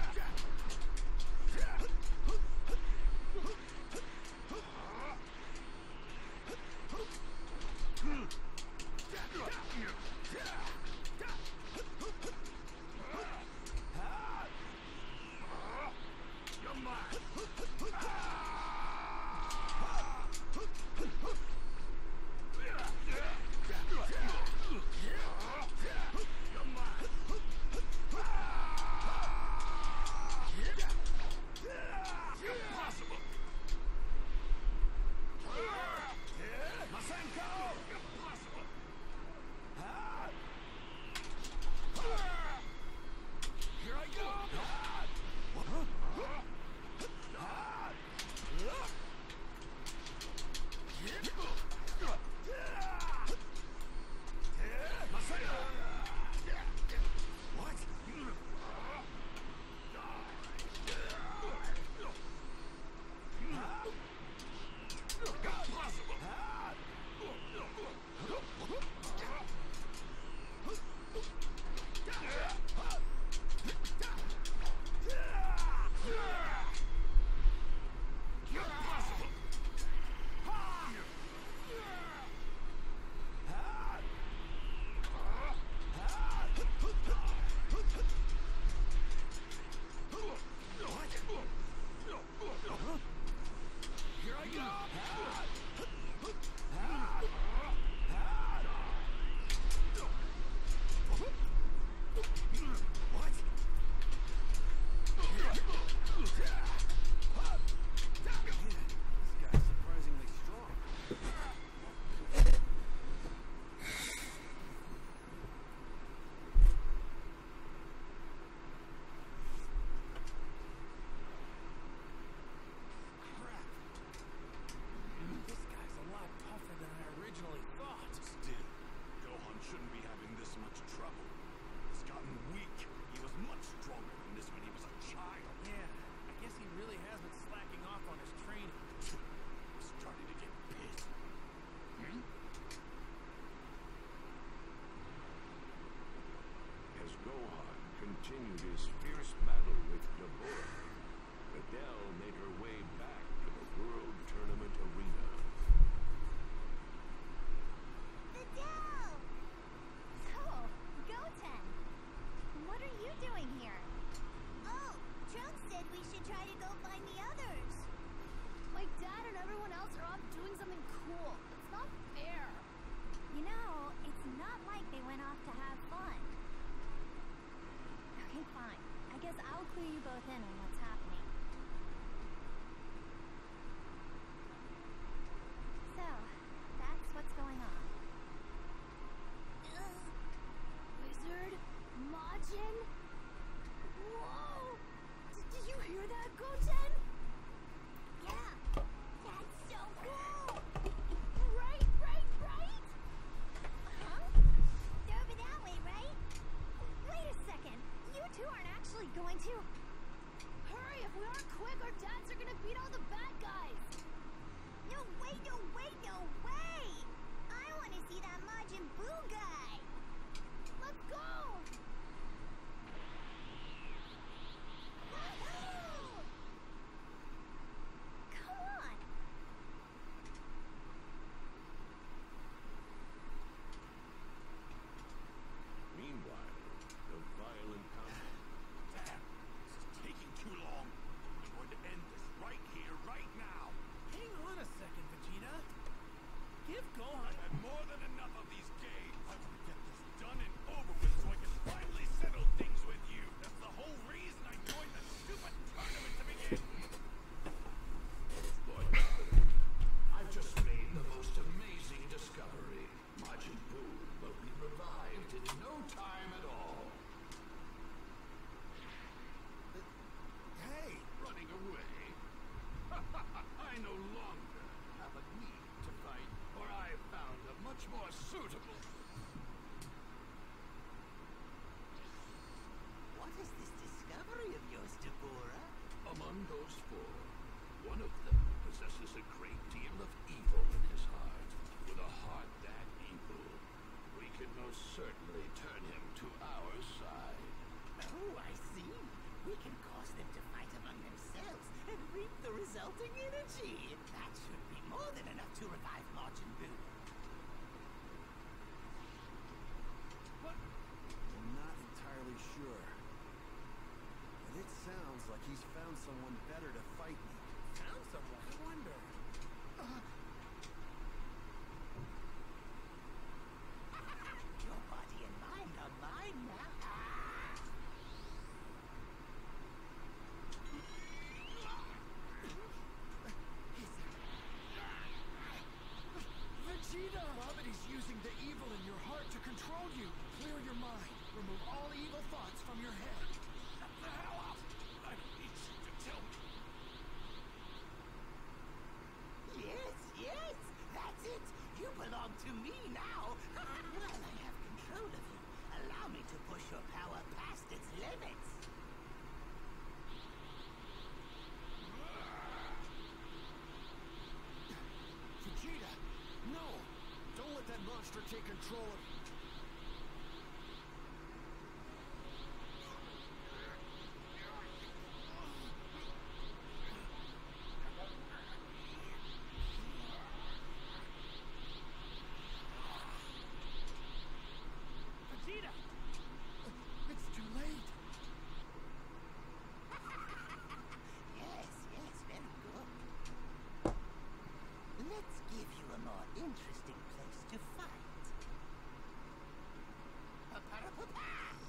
Continued his fierce battle with Deborah, Adele made her way back to the World Tournament arena. Adele! So, Goten, what are you doing here? Oh, Trunks said we should try to go find the others. My dad and everyone else are off doing something cool. It's not fair. You know, it's not not like they went off to have fun. Okay, fine. I guess I'll clue you both in on what's happening. So, that's what's going on. Ugh. Wizard? Majin? Whoa! D- did you hear that, Goten? Yeah! That's so cool! Right, right, right? Huh? They're over that way, right? Wait a second. You two aren't actually going to... Hurry, if we aren't quick, our dads are gonna beat all the bad guys! No way, no way, no way! I want to see that Majin Buu guy! Let's go! Woohoo! Come on! Meanwhile, the violent combat. Damn, this is taking too long. I'm going to end this right here, right now. Hang on a second, Vegeta. Give Gohan. I've had more than enough of these games. I want to get this done and over with so I can finally settle things with you. That's the whole reason I joined the stupid tournament to begin with. Lord Gotham, I've just made the most amazing discovery. Majin Buu will be revived in no time at all. Hey! Running away? I no longer have a need to fight, for I have found a much more suitable. What is this discovery of yours, Dabura? Among those four, one of them possesses a great deal of evil in his heart. With a heart that evil, we can most certainly turn him to our side. Oh, I see. We can cause them to fight among themselves and reap the resulting energy. That should be more than enough to revive Majin Buu. What? I'm not entirely sure. But it sounds like he's found someone better to fight me. Found someone? I wonder. Your body and mind are mine now. Vegeta! Babidi's using the evil in your heart to control you. Clear your mind. Remove all evil thoughts from your head. Shut the hell up! I need you to tell me. Yes, yes, that's it. You belong to me now. Well, I have control of you. Allow me to push your power past its limits. Vegeta! No! Don't let that monster take control of you. Vegeta! It's too late. Yes, yes, very good. Let's give you a more interesting place to fight. Pa-pa-ra-pa-pa!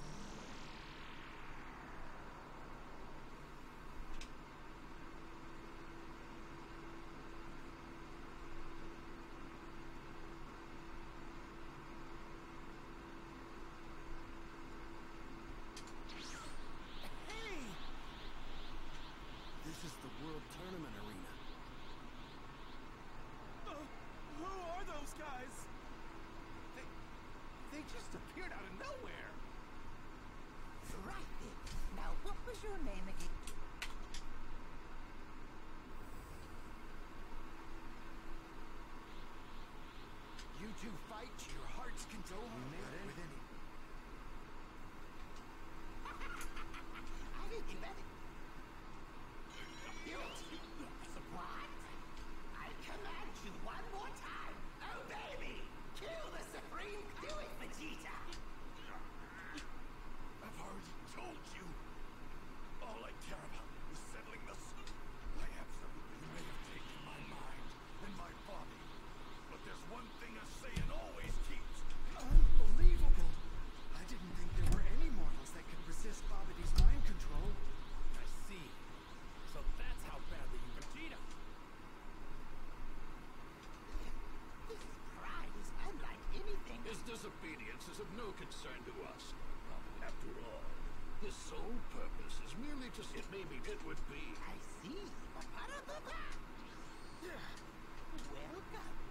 Hey! This is the World Tournament Arena. Uh, who are those guys? They, they just appeared out of nowhere. Right then. Now, what was your name again? You two fight to your heart's control. You made it with any. I didn't bet it. You what? I command you one more time. Obey me. Kill the Supreme. Do it, Vegeta. I've already told you. All I was merely to it maybe it would be. I see. Ba-ba-da-ba-ba. Welcome.